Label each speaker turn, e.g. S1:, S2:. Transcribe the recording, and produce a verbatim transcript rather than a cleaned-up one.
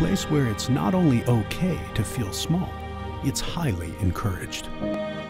S1: place where it's not only okay to feel small, it's highly encouraged.